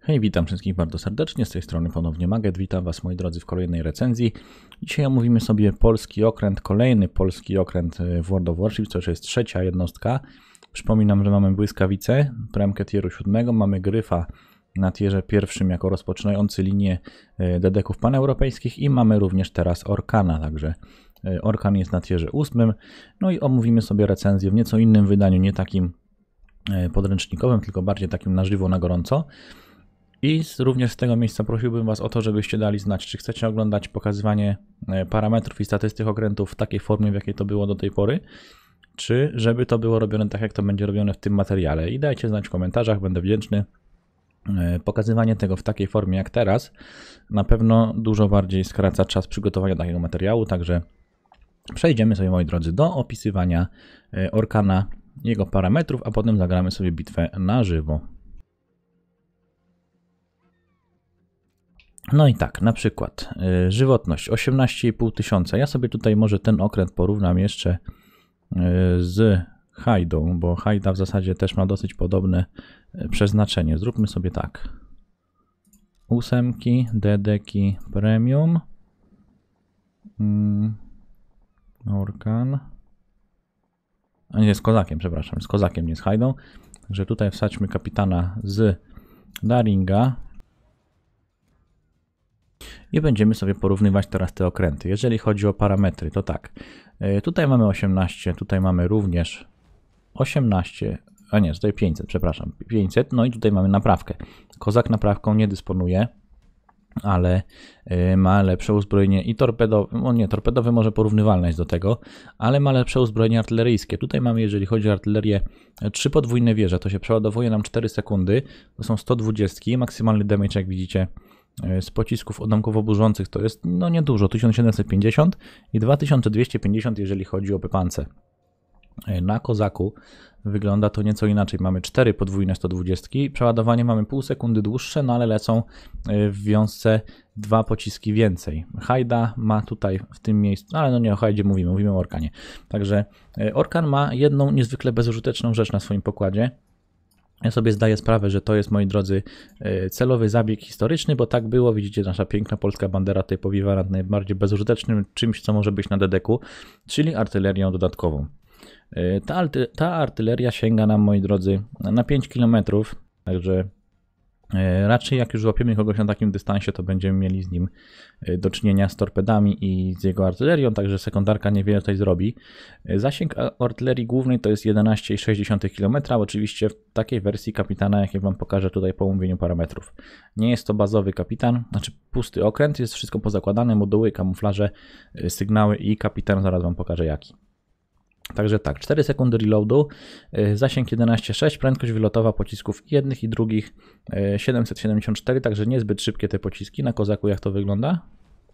Hej, witam wszystkich bardzo serdecznie, z tej strony ponownie Maget, witam Was moi drodzy w kolejnej recenzji. Dzisiaj omówimy sobie polski okręt, kolejny polski okręt w World of Warships, to już jest trzecia jednostka. Przypominam, że mamy błyskawicę, premkę tieru 7, mamy gryfa na tierze pierwszym jako rozpoczynający linię dedeków paneuropejskich i mamy również teraz Orkana, także Orkan jest na tierze 8. No i omówimy sobie recenzję w nieco innym wydaniu, nie takim podręcznikowym, tylko bardziej takim na żywo, na gorąco. I również z tego miejsca prosiłbym Was o to, żebyście dali znać, czy chcecie oglądać pokazywanie parametrów i statystyk okrętów w takiej formie, w jakiej to było do tej pory, czy żeby to było robione tak, jak to będzie robione w tym materiale. I dajcie znać w komentarzach, będę wdzięczny. Pokazywanie tego w takiej formie jak teraz na pewno dużo bardziej skraca czas przygotowania takiego materiału, także przejdziemy sobie, moi drodzy, do opisywania Orkana, jego parametrów, a potem zagramy sobie bitwę na żywo. No i tak, na przykład żywotność 18,5 tysiąca. Ja sobie tutaj może ten okręt porównam jeszcze z Hajdą, bo Hajda w zasadzie też ma dosyć podobne przeznaczenie. Zróbmy sobie tak. 8, dedeki premium. Orkan. A nie, z Kozakiem, przepraszam. Z Kozakiem, nie z Hajdą. Także tutaj wsadźmy kapitana z Daringa. I będziemy sobie porównywać teraz te okręty. Jeżeli chodzi o parametry, to tak. Tutaj mamy 18, tutaj mamy również 18, a nie, tutaj 500, przepraszam, 500. No i tutaj mamy naprawkę. Kozak naprawką nie dysponuje, ale ma lepsze uzbrojenie i torpedowe, no nie, torpedowe może porównywalne jest do tego, ale ma lepsze uzbrojenie artyleryjskie. Tutaj mamy, jeżeli chodzi o artylerię, 3 podwójne wieże, to się przeładowuje nam 4 sekundy, to są 120, maksymalny damage, jak widzicie, z pocisków odłamkowo burzących to jest no niedużo, 1750 i 2250, jeżeli chodzi o pepance. Na Kozaku wygląda to nieco inaczej. Mamy 4 podwójne 120, przeładowanie mamy pół sekundy dłuższe, no ale lecą w wiązce 2 pociski więcej. Hajda ma tutaj w tym miejscu, ale no nie o Hajdzie mówimy o Orkanie. Także Orkan ma jedną niezwykle bezużyteczną rzecz na swoim pokładzie. Ja sobie zdaję sprawę, że to jest, moi drodzy, celowy zabieg historyczny, bo tak było. Widzicie, nasza piękna polska bandera tutaj powiewa nad najbardziej bezużytecznym czymś, co może być na dedeku, czyli artylerią dodatkową. Ta artyleria sięga nam, moi drodzy, na 5 km, także raczej jak już złapiemy kogoś na takim dystansie, to będziemy mieli z nim do czynienia z torpedami i z jego artylerią, także sekundarka niewiele tutaj zrobi. Zasięg artylerii głównej to jest 11,6 km, oczywiście w takiej wersji kapitana, jakie Wam pokażę tutaj po omówieniu parametrów. Nie jest to bazowy kapitan, znaczy pusty okręt, jest wszystko pozakładane, moduły, kamuflaże, sygnały i kapitan, zaraz Wam pokażę jaki. Także tak, 4 sekundy reloadu, zasięg 11,6, prędkość wylotowa pocisków jednych i drugich 774, także niezbyt szybkie te pociski. Na Kozaku jak to wygląda?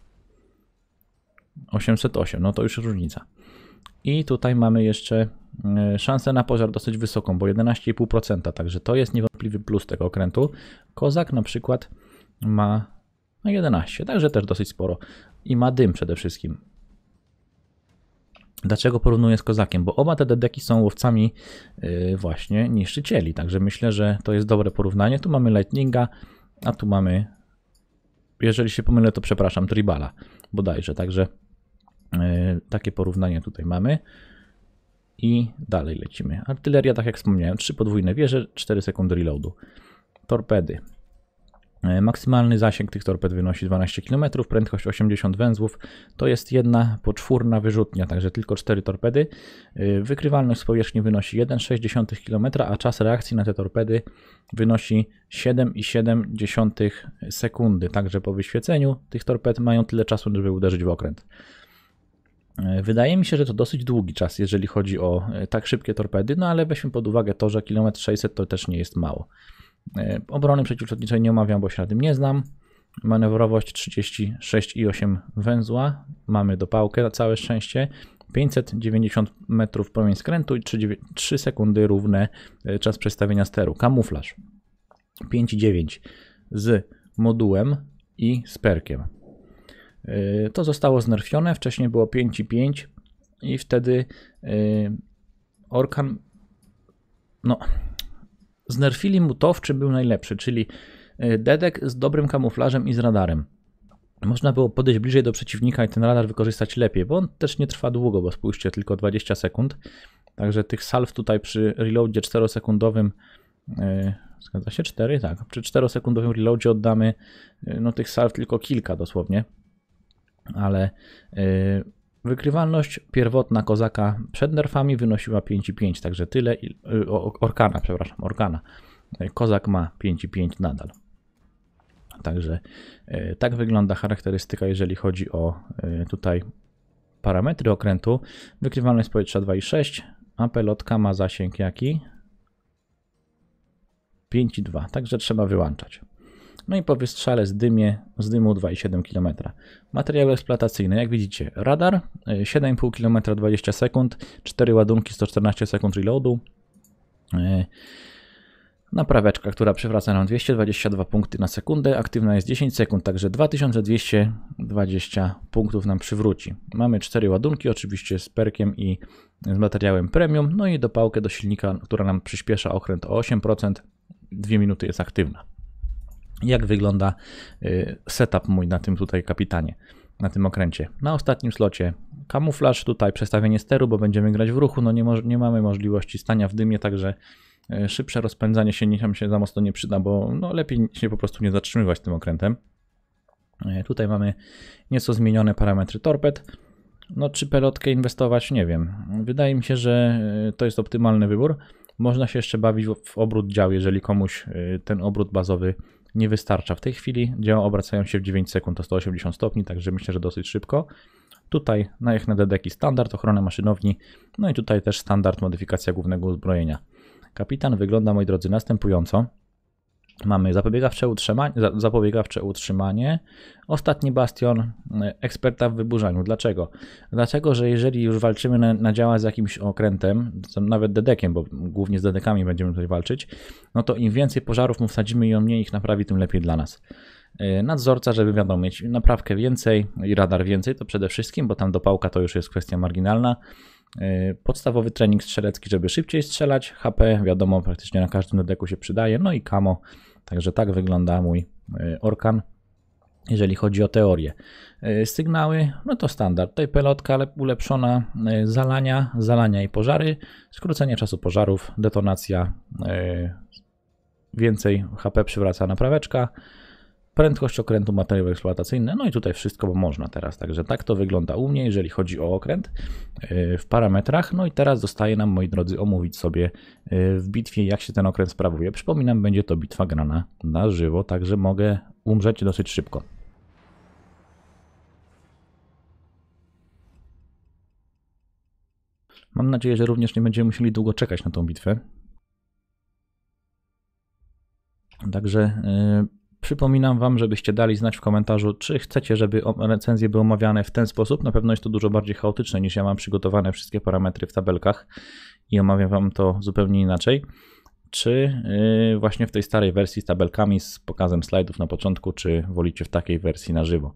808, no to już różnica. I tutaj mamy jeszcze szansę na pożar dosyć wysoką, bo 11,5%, także to jest niewątpliwy plus tego okrętu. Kozak na przykład ma 11, także też dosyć sporo i ma dym przede wszystkim. Dlaczego porównuję z Kozakiem? Bo oba te dedeki są łowcami właśnie niszczycieli, także myślę, że to jest dobre porównanie. Tu mamy Lightninga, a tu mamy, jeżeli się pomylę, to przepraszam, Tribala bodajże, także takie porównanie tutaj mamy. I dalej lecimy. Artyleria, tak jak wspomniałem, 3 podwójne wieże, 4 sekundy reloadu. Torpedy. Maksymalny zasięg tych torped wynosi 12 km, prędkość 80 węzłów, to jest 1/4 wyrzutnia, także tylko 4 torpedy. Wykrywalność z powierzchni wynosi 1,6 km, a czas reakcji na te torpedy wynosi 7,7 sekundy, także po wyświeceniu tych torped mają tyle czasu, żeby uderzyć w okręt. Wydaje mi się, że to dosyć długi czas, jeżeli chodzi o tak szybkie torpedy, no ale weźmy pod uwagę to, że 1,6 km to też nie jest mało. Obrony przeciwlotniczej nie omawiam, bo się na tym nie znam. Manewrowość 36,8 węzła. Mamy dopałkę na całe szczęście. 590 metrów promień skrętu i 3 sekundy równe czas przestawienia steru. Kamuflaż 5,9 z modułem i z perkiem. To zostało znerfione. Wcześniej było 5,5 i wtedy Orkan, no, znerfili mu to, w czym był najlepszy, czyli Dedek z dobrym kamuflażem i z radarem. Można było podejść bliżej do przeciwnika i ten radar wykorzystać lepiej, bo on też nie trwa długo, bo spójrzcie, tylko 20 sekund. Także tych salw tutaj przy reloadzie 4-sekundowym, zgadza się 4? Tak, przy 4-sekundowym reloadzie oddamy no tych salw tylko kilka dosłownie. Ale wykrywalność pierwotna kozaka przed nerfami wynosiła 5,5, także tyle, Orkana, przepraszam, Orkana. Kozak ma 5,5 nadal. Także tak wygląda charakterystyka, jeżeli chodzi o tutaj parametry okrętu. Wykrywalność powietrza 2,6, a pelotka ma zasięg jaki? 5,2, także trzeba wyłączać. No i po wystrzale z dymu 2,7 km. Materiały eksploatacyjne, jak widzicie, radar 7,5 km 20 sekund, 4 ładunki 114 sekund reloadu. Napraweczka, która przywraca nam 222 punkty na sekundę, aktywna jest 10 sekund, także 2220 punktów nam przywróci. Mamy 4 ładunki, oczywiście z perkiem i z materiałem premium, no i dopałkę do silnika, która nam przyspiesza okręt o 8%, 2 minuty jest aktywna. Jak wygląda setup mój na tym tutaj kapitanie, na tym okręcie? Na ostatnim slocie kamuflaż, tutaj przestawienie steru, bo będziemy grać w ruchu, no nie mamy możliwości stania w dymie, także szybsze rozpędzanie się niech nam się za mocno nie przyda, bo no lepiej się po prostu nie zatrzymywać tym okrętem. Tutaj mamy nieco zmienione parametry torped. No czy pelotkę inwestować? Nie wiem. Wydaje mi się, że to jest optymalny wybór. Można się jeszcze bawić w obrót dział, jeżeli komuś ten obrót bazowy nie wystarcza. W tej chwili działa obracają się w 9 sekund o 180 stopni, także myślę, że dosyć szybko. Tutaj jak na dedeki standard, ochrona maszynowni, no i tutaj też standard modyfikacja głównego uzbrojenia. Kapitan wygląda, moi drodzy, następująco. Mamy zapobiegawcze utrzymanie, ostatni bastion, eksperta w wyburzaniu. Dlaczego? Dlatego, że jeżeli już walczymy na działa z jakimś okrętem, nawet dedekiem, bo głównie z dedekami będziemy tutaj walczyć, no to im więcej pożarów mu wsadzimy i on mniej ich naprawi, tym lepiej dla nas. Nadzorca, żeby wiadomo, mieć naprawkę więcej i radar więcej, to przede wszystkim, bo tam dopałka to już jest kwestia marginalna. Podstawowy trening strzelecki, żeby szybciej strzelać, HP wiadomo praktycznie na każdym dedeku się przydaje, no i camo, także tak wygląda mój Orkan, jeżeli chodzi o teorię. Sygnały, no to standard, tutaj pelotka ulepszona, zalania i pożary, skrócenie czasu pożarów, detonacja, więcej HP przywraca napraweczka, prędkość okrętu, materiały eksploatacyjne, no i tutaj wszystko, bo można teraz. Także tak to wygląda u mnie, jeżeli chodzi o okręt w parametrach. No i teraz zostaje nam, moi drodzy, omówić sobie w bitwie, jak się ten okręt sprawuje. Przypominam, będzie to bitwa grana na żywo, także mogę umrzeć dosyć szybko. Mam nadzieję, że również nie będziemy musieli długo czekać na tą bitwę. Także przypominam Wam, żebyście dali znać w komentarzu, czy chcecie, żeby recenzje były omawiane w ten sposób. Na pewno jest to dużo bardziej chaotyczne, niż ja mam przygotowane wszystkie parametry w tabelkach i omawiam Wam to zupełnie inaczej. Czy właśnie w tej starej wersji z tabelkami, z pokazem slajdów na początku, czy wolicie w takiej wersji na żywo.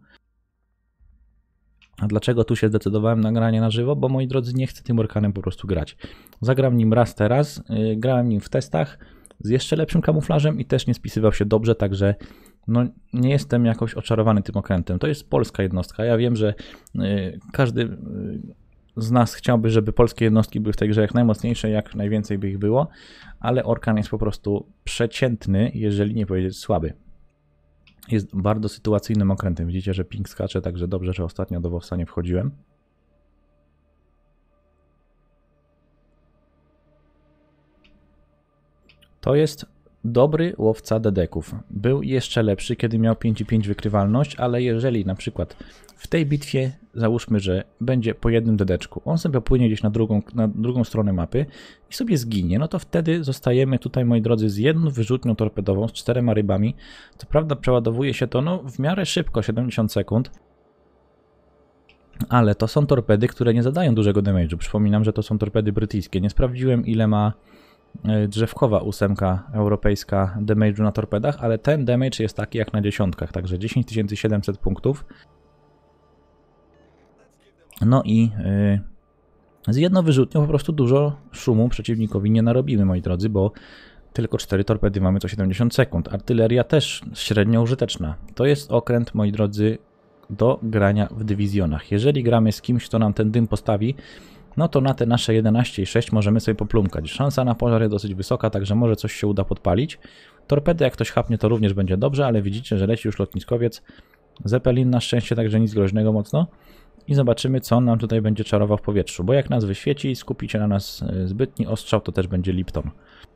A dlaczego tu się zdecydowałem na granie na żywo? Bo, moi drodzy, nie chcę tym Orkanem po prostu grać. Zagram nim raz teraz, grałem nim w testach, z jeszcze lepszym kamuflażem i też nie spisywał się dobrze, także no, nie jestem jakoś oczarowany tym okrętem. To jest polska jednostka. Ja wiem, że każdy z nas chciałby, żeby polskie jednostki były w tej grze jak najmocniejsze, jak najwięcej by ich było, ale Orkan jest po prostu przeciętny, jeżeli nie powiedzieć słaby. Jest bardzo sytuacyjnym okrętem. Widzicie, że ping skacze, także dobrze, że ostatnio do WoWsa nie wchodziłem. To jest dobry łowca dedeków. Był jeszcze lepszy, kiedy miał 5,5 wykrywalność, ale jeżeli na przykład w tej bitwie załóżmy, że będzie po jednym dedeczku, on sobie płynie gdzieś na drugą stronę mapy i sobie zginie, no to wtedy zostajemy tutaj, moi drodzy, z jedną wyrzutnią torpedową, z 4 rybami. Co prawda przeładowuje się to no, w miarę szybko, 70 sekund, ale to są torpedy, które nie zadają dużego damage'u. Przypominam, że to są torpedy brytyjskie. Nie sprawdziłem, ile ma drzewkowa 8 europejska damage'u na torpedach, ale ten damage jest taki jak na dziesiątkach, także 10 700 punktów. No i z jedną wyrzutnią po prostu dużo szumu przeciwnikowi nie narobimy, moi drodzy, bo Tylko 4 torpedy mamy co 70 sekund. Artyleria też średnio użyteczna. To jest okręt, moi drodzy, do grania w dywizjonach. Jeżeli gramy z kimś, kto nam ten dym postawi, no to na te nasze 11,6 możemy sobie poplumkać. Szansa na pożar jest dosyć wysoka, także może coś się uda podpalić. Torpedy, jak ktoś chapnie, to również będzie dobrze, ale widzicie, że leci już lotniskowiec. Zeppelin na szczęście, także nic groźnego mocno. I zobaczymy, co on nam tutaj będzie czarował w powietrzu, bo jak nas wyświeci i skupicie na nas zbytni ostrzał, to też będzie Lipton.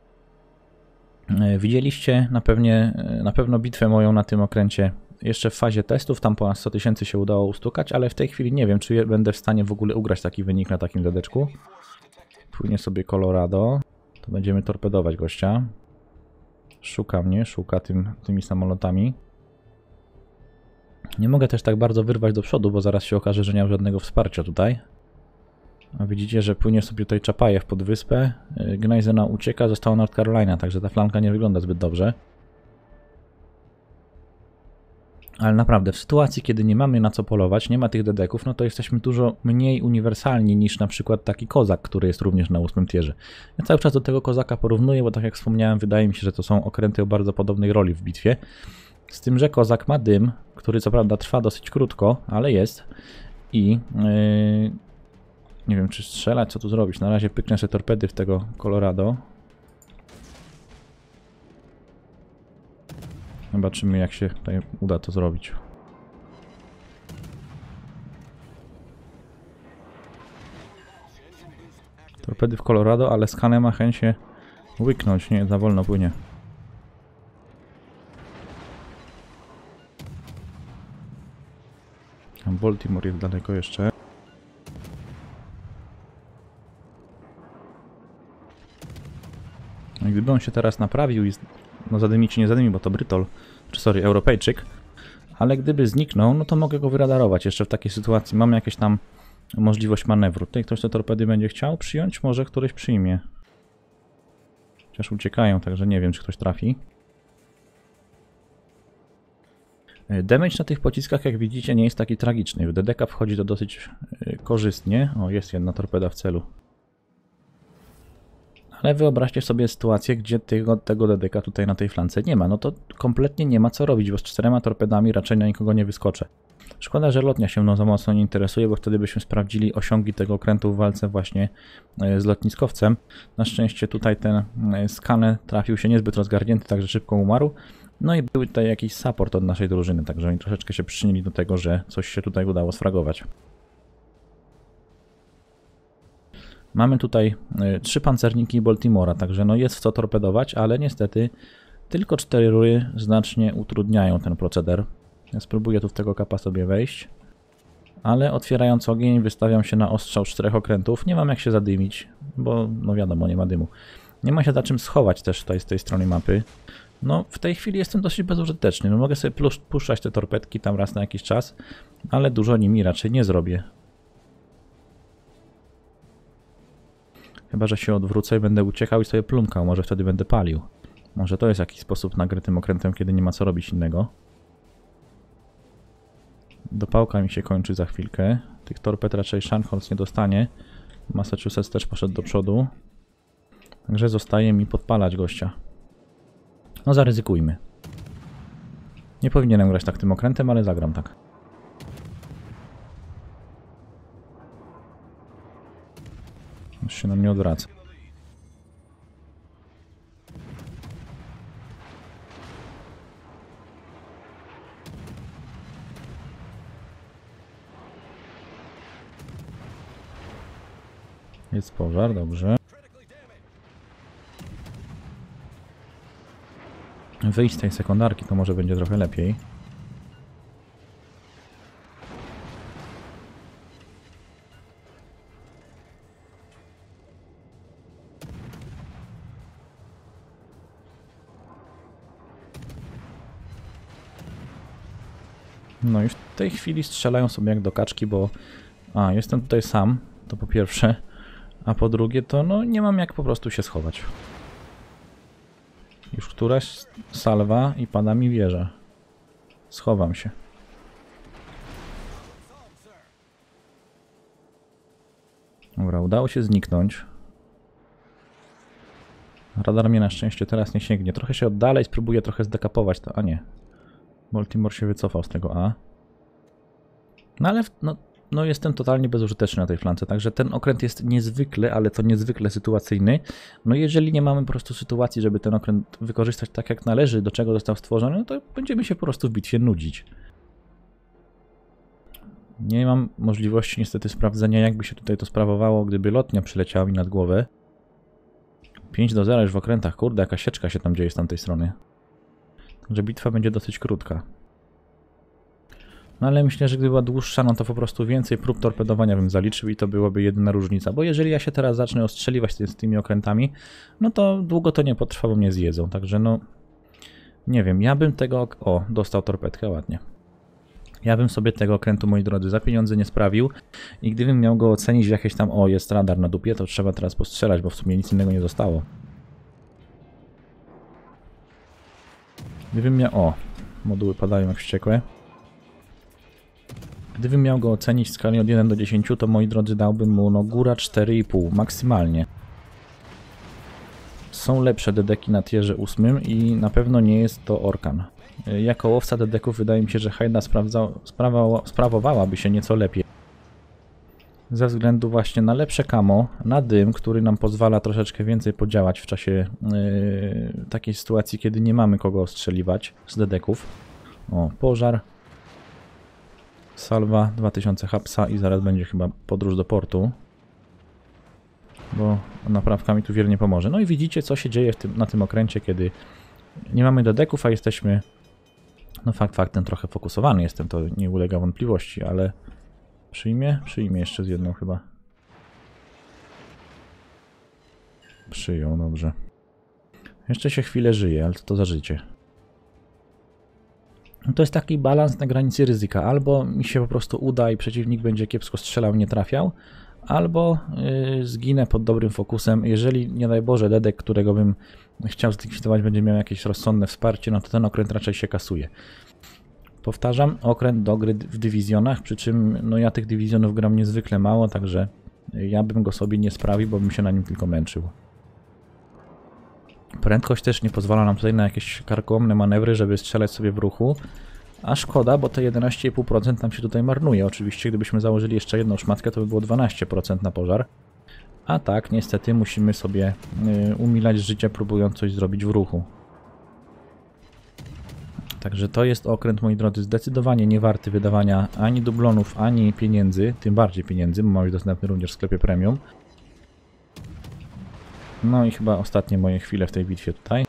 Widzieliście na pewno bitwę moją na tym okręcie jeszcze w fazie testów, tam ponad 100 000 się udało ustukać, ale w tej chwili nie wiem, czy będę w stanie w ogóle ugrać taki wynik na takim dedeczku. Płynie sobie Colorado, to będziemy torpedować gościa. Szuka mnie, szuka tymi samolotami. Nie mogę też tak bardzo wyrwać do przodu, bo zaraz się okaże, że nie mam żadnego wsparcia tutaj. A widzicie, że płynie sobie tutaj Czapajew pod wyspę. Gnajzena ucieka, została North Carolina, także ta flanka nie wygląda zbyt dobrze. Ale naprawdę, w sytuacji, kiedy nie mamy na co polować, nie ma tych dedeków, no to jesteśmy dużo mniej uniwersalni niż na przykład taki kozak, który jest również na 8 tierze. Ja cały czas do tego kozaka porównuję, bo tak jak wspomniałem, wydaje mi się, że to są okręty o bardzo podobnej roli w bitwie. Z tym, że kozak ma dym, który co prawda trwa dosyć krótko, ale jest. I nie wiem, czy strzelać, co tu zrobić. Na razie pyknę sobie torpedy w tego Colorado. Zobaczymy, jak się tutaj uda to zrobić. Torpedy w Colorado, ale skaner ma chęć się łyknąć. Nie, za wolno płynie. Baltimore jest daleko jeszcze. Gdyby on się teraz naprawił i no zadymi czy nie zadymi, bo to Brytol, czy sorry, Europejczyk, ale gdyby zniknął, no to mogę go wyradarować. Jeszcze w takiej sytuacji mamy jakieś tam możliwość manewru. Tutaj ktoś te torpedy będzie chciał przyjąć, może któryś przyjmie. Chociaż uciekają, także nie wiem, czy ktoś trafi. Damage na tych pociskach, jak widzicie, nie jest taki tragiczny. W DDK wchodzi to dosyć korzystnie. O, jest jedna torpeda w celu. Ale wyobraźcie sobie sytuację, gdzie tego DDK tutaj na tej flance nie ma. No to kompletnie nie ma co robić, bo z 4 torpedami raczej na nikogo nie wyskoczę. Szkoda, że lotnia się mną za mocno nie interesuje, bo wtedy byśmy sprawdzili osiągi tego okrętu w walce właśnie z lotniskowcem. Na szczęście tutaj ten skaner trafił się niezbyt rozgarnięty, także szybko umarł. No i był tutaj jakiś support od naszej drużyny, także oni troszeczkę się przyczynili do tego, że coś się tutaj udało sfragować. Mamy tutaj 3 pancerniki Baltimora, także no jest w co torpedować, ale niestety tylko 4 rury znacznie utrudniają ten proceder. Ja spróbuję tu w tego kapa sobie wejść, ale otwierając ogień wystawiam się na ostrzał 4 okrętów. Nie mam jak się zadymić, bo no wiadomo, nie ma dymu. Nie ma się za czym schować też tutaj z tej strony mapy. No w tej chwili jestem dosyć bezużyteczny. No mogę sobie puszczać te torpedki tam raz na jakiś czas, ale dużo nimi raczej nie zrobię. Chyba że się odwrócę i będę uciekał i sobie plumkał, może wtedy będę palił. Może to jest jakiś sposób na grę tym okrętem, kiedy nie ma co robić innego. Dopałka mi się kończy za chwilkę. Tych torped raczej Scharnhorst nie dostanie. Massachusetts też poszedł do przodu. Także zostaje mi podpalać gościa. No zaryzykujmy. Nie powinienem grać tak tym okrętem, ale zagram tak. Już się na mnie odwraca. Jest pożar, dobrze. Wyjść z tej sekundarki to może będzie trochę lepiej. No już w tej chwili strzelają sobie jak do kaczki, bo jestem tutaj sam, to po pierwsze, a po drugie to no nie mam jak po prostu się schować. Już któraś salwa i pada mi wieża. Schowam się. Dobra, udało się zniknąć. Radar mnie na szczęście teraz nie sięgnie. Trochę się oddalej, spróbuję trochę zdekapować to. A nie. Baltimore się wycofał z tego A. No ale no jestem totalnie bezużyteczny na tej flance, także ten okręt jest niezwykle, ale to niezwykle sytuacyjny. No jeżeli nie mamy po prostu sytuacji, żeby ten okręt wykorzystać tak jak należy, do czego został stworzony, no to będziemy się po prostu w bitwie nudzić. Nie mam możliwości niestety sprawdzenia, jakby się tutaj to sprawowało, gdyby lotnia przyleciała mi nad głowę. 5-0 już w okrętach, kurde, jaka sieczka się tam dzieje z tamtej strony. Także bitwa będzie dosyć krótka. No ale myślę, że gdyby była dłuższa, no to po prostu więcej prób torpedowania bym zaliczył i to byłaby jedyna różnica. Bo jeżeli ja się teraz zacznę ostrzeliwać z tymi okrętami, no to długo to nie potrwa, bo mnie zjedzą. Także no, nie wiem, ja bym tego... O, dostał torpedkę, ładnie. Ja bym sobie tego okrętu, moi drodzy, za pieniądze nie sprawił i gdybym miał go ocenić w jakieś tam... O, jest radar na dupie, to trzeba teraz postrzelać, bo w sumie nic innego nie zostało. Gdybym miał... O, moduły padają jak wściekłe. Gdybym miał go ocenić w skali od 1 do 10, to moi drodzy dałbym mu no góra 4,5 maksymalnie. Są lepsze dedeki na tierze 8 i na pewno nie jest to Orkan. Jako łowca dedeków wydaje mi się, że Hajda sprawowałaby się nieco lepiej. Ze względu właśnie na lepsze camo, na dym, który nam pozwala troszeczkę więcej podziałać w czasie takiej sytuacji, kiedy nie mamy kogo ostrzeliwać z dedeków. O, pożar. Salwa, 2000 hapsa i zaraz będzie chyba podróż do portu. Bo naprawka mi tu wiele nie pomoże. No i widzicie, co się dzieje na tym okręcie, kiedy nie mamy dedeków, a jesteśmy... No fakt faktem trochę fokusowany jestem, to nie ulega wątpliwości, ale... Przyjmie? Przyjmie jeszcze z jedną chyba. Przyjął, dobrze. Jeszcze się chwilę żyje, ale co to za życie? To jest taki balans na granicy ryzyka. Albo mi się po prostu uda i przeciwnik będzie kiepsko strzelał i nie trafiał, albo zginę pod dobrym fokusem. Jeżeli, nie daj Boże, dedek, którego bym chciał zlikwidować, będzie miał jakieś rozsądne wsparcie, no to ten okręt raczej się kasuje. Powtarzam, okręt do gry w dywizjonach, przy czym no ja tych dywizjonów gram niezwykle mało, także ja bym go sobie nie sprawił, bo bym się na nim tylko męczył. Prędkość też nie pozwala nam tutaj na jakieś karkołomne manewry, żeby strzelać sobie w ruchu. A szkoda, bo te 11,5% nam się tutaj marnuje. Oczywiście, gdybyśmy założyli jeszcze jedną szmatkę, to by było 12% na pożar. A tak, niestety musimy sobie umilać życie, próbując coś zrobić w ruchu. Także to jest okręt, moi drodzy, zdecydowanie nie warty wydawania ani dublonów, ani pieniędzy. Tym bardziej pieniędzy, bo ma być dostępny również w sklepie premium. No i chyba ostatnie moje chwile w tej bitwie tutaj.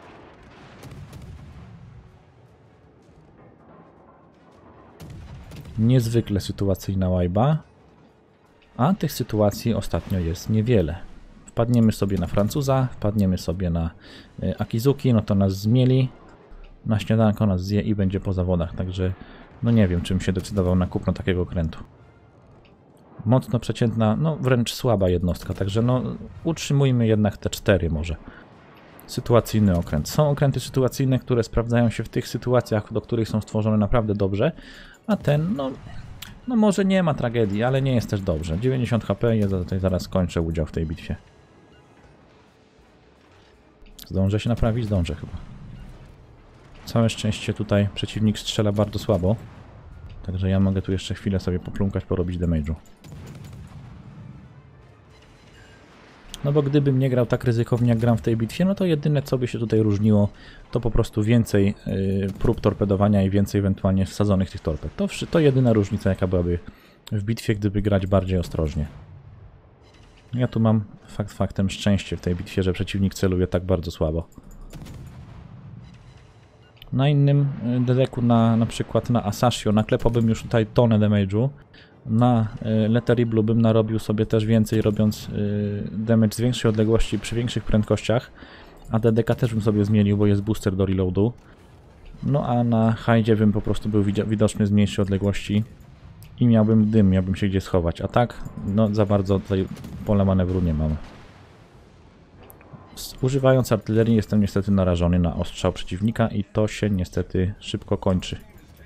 Niezwykle sytuacyjna łajba, a tych sytuacji ostatnio jest niewiele. Wpadniemy sobie na Francuza, wpadniemy sobie na Akizuki, no to nas zmieli, na śniadanko nas zje i będzie po zawodach, także no nie wiem, czym się decydował na kupno takiego okrętu. Mocno przeciętna, no wręcz słaba jednostka, także no utrzymujmy jednak te 4 może. Sytuacyjny okręt. Są okręty sytuacyjne, które sprawdzają się w tych sytuacjach, do których są stworzone naprawdę dobrze, a ten, no może nie ma tragedii, ale nie jest też dobrze. 90 HP i ja tutaj zaraz kończę udział w tej bitwie. Zdążę się naprawić? Zdążę chyba. Całe szczęście tutaj przeciwnik strzela bardzo słabo, także ja mogę tu jeszcze chwilę sobie poplumkać, porobić damage'u. No bo gdybym nie grał tak ryzykownie jak gram w tej bitwie, no to jedyne co by się tutaj różniło, to po prostu więcej prób torpedowania i więcej ewentualnie wsadzonych tych torped. To jedyna różnica jaka byłaby w bitwie, gdyby grać bardziej ostrożnie. Ja tu mam faktem szczęście w tej bitwie, że przeciwnik celuje tak bardzo słabo. Na innym dedeku, na przykład na Asashio, naklepałbym już tutaj tonę damage'u. Na Lettery Blue bym narobił sobie też więcej, robiąc damage z większej odległości przy większych prędkościach. A DDK też bym sobie zmienił, bo jest booster do reloadu. No a na Hajdzie bym po prostu był widoczny z mniejszej odległości i miałbym dym, miałbym się gdzie schować. A tak, no za bardzo tutaj pola manewru nie mam. Używając artylerii jestem niestety narażony na ostrzał przeciwnika i to się niestety szybko kończy.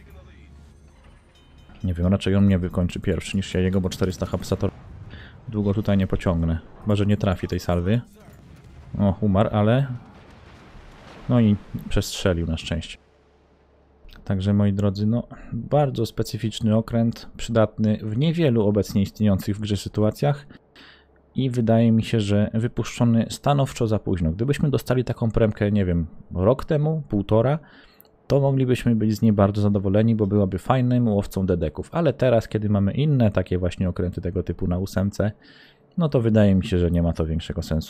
Nie wiem, raczej on mnie wykończy pierwszy niż ja jego, bo 400 hapsa to długo tutaj nie pociągnę. Chyba że nie trafi tej salwy. O, umarł, ale... No i przestrzelił na szczęście. Także moi drodzy, no bardzo specyficzny okręt, przydatny w niewielu obecnie istniejących w grze sytuacjach i wydaje mi się, że wypuszczony stanowczo za późno. Gdybyśmy dostali taką premkę, nie wiem, rok temu, półtora, to moglibyśmy być z niej bardzo zadowoleni, bo byłaby fajnym łowcą dedeków. Ale teraz, kiedy mamy inne takie właśnie okręty tego typu na 8, no to wydaje mi się, że nie ma to większego sensu.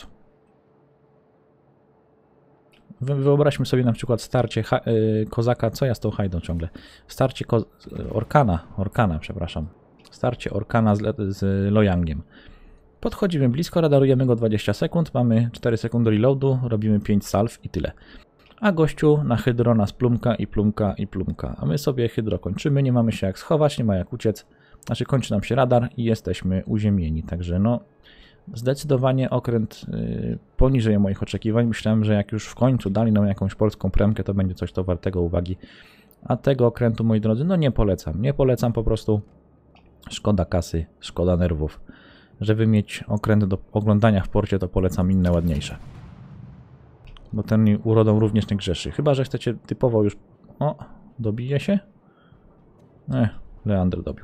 Wyobraźmy sobie na przykład starcie kozaka, co ja z tą hajdą ciągle? Starcie Orkana, przepraszam. Starcie Orkana z Lojangiem. Podchodzimy blisko, radarujemy go 20 sekund, mamy 4 sekundy reloadu, robimy 5 salw i tyle. A gościu na hydro nas plumka i plumka i plumka. A my sobie hydro kończymy, nie mamy się jak schować, nie ma jak uciec. Znaczy kończy nam się radar i jesteśmy uziemieni. Także no zdecydowanie okręt poniżej moich oczekiwań. Myślałem, że jak już w końcu dali nam jakąś polską premkę, to będzie coś to wartego uwagi. A tego okrętu, moi drodzy, no nie polecam. Nie polecam po prostu. Szkoda kasy, szkoda nerwów. Żeby mieć okręt do oglądania w porcie, to polecam inne ładniejsze. Bo ten urodą również nie grzeszy. Chyba że chcecie typowo już... O, dobije się? Leandro dobił.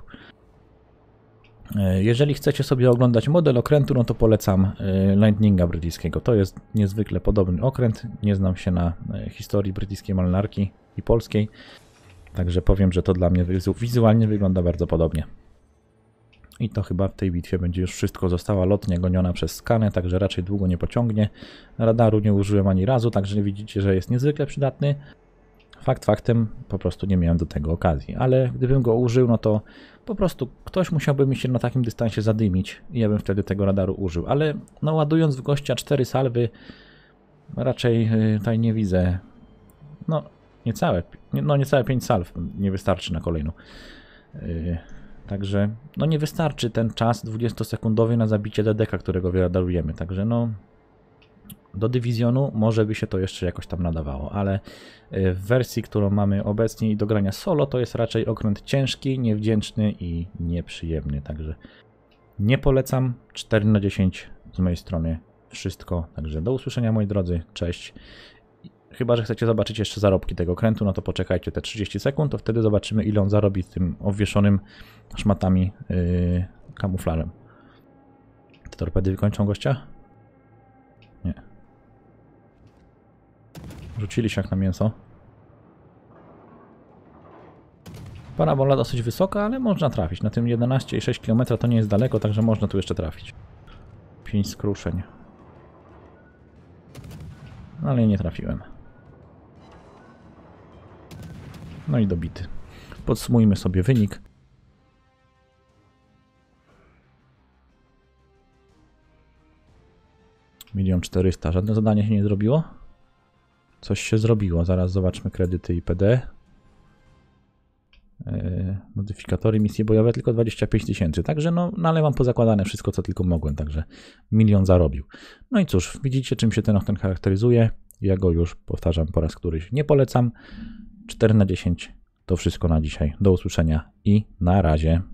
Jeżeli chcecie sobie oglądać model okrętu, no to polecam Lightninga brytyjskiego. To jest niezwykle podobny okręt. Nie znam się na historii brytyjskiej marynarki i polskiej. Także powiem, że to dla mnie wizualnie wygląda bardzo podobnie. I to chyba w tej bitwie będzie już wszystko. Została lotnia goniona przez skanę, także raczej długo nie pociągnie. Radaru nie użyłem ani razu, także widzicie, że jest niezwykle przydatny. Fakt faktem, po prostu nie miałem do tego okazji. Ale gdybym go użył, no to po prostu ktoś musiałby mi się na takim dystansie zadymić i ja bym wtedy tego radaru użył. Ale no ładując w gościa 4 salwy, raczej tutaj nie widzę. No niecałe 5 salw nie wystarczy na kolejną. Także no nie wystarczy ten czas 20-sekundowy na zabicie DDK, którego wyradarujemy. Także no do dywizjonu może by się to jeszcze jakoś tam nadawało, ale w wersji, którą mamy obecnie i do grania solo, to jest raczej okręt ciężki, niewdzięczny i nieprzyjemny. Także nie polecam. 4/10 z mojej strony wszystko. Także do usłyszenia, moi drodzy. Cześć. Chyba że chcecie zobaczyć jeszcze zarobki tego okrętu, no to poczekajcie te 30 sekund, to wtedy zobaczymy, ile on zarobi z tym obwieszonym szmatami kamuflażem. Te torpedy wykończą gościa? Nie. Rzucili się jak na mięso. Parabola dosyć wysoka, ale można trafić. Na tym 11,6 km to nie jest daleko, także można tu jeszcze trafić. 5 skruszeń. Ale nie trafiłem. No i dobity. Podsumujmy sobie wynik. Milion 400. Żadne zadanie się nie zrobiło? Coś się zrobiło. Zaraz zobaczmy kredyty i PD. Modyfikatory, misje bojowe tylko 25 000. Także no ale mam pozakładane wszystko, co tylko mogłem. Także milion zarobił. No i cóż, widzicie, czym się ten okręt charakteryzuje. Ja go już, powtarzam po raz któryś, nie polecam. 4/10 to wszystko na dzisiaj. Do usłyszenia i na razie.